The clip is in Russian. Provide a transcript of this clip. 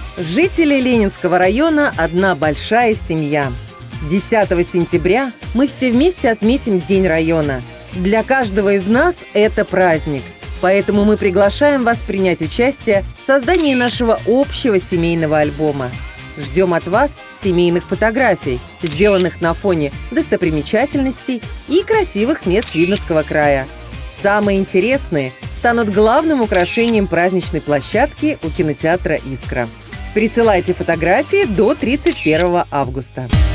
Жители Ленинского района – одна большая семья. 10 сентября мы все вместе отметим День района. Для каждого из нас это праздник. Поэтому мы приглашаем вас принять участие в создании нашего общего семейного альбома. Ждем от вас семейных фотографий, сделанных на фоне достопримечательностей и красивых мест Видновского края. Самые интересные станут главным украшением праздничной площадки у кинотеатра «Искра». Присылайте фотографии до 31 августа.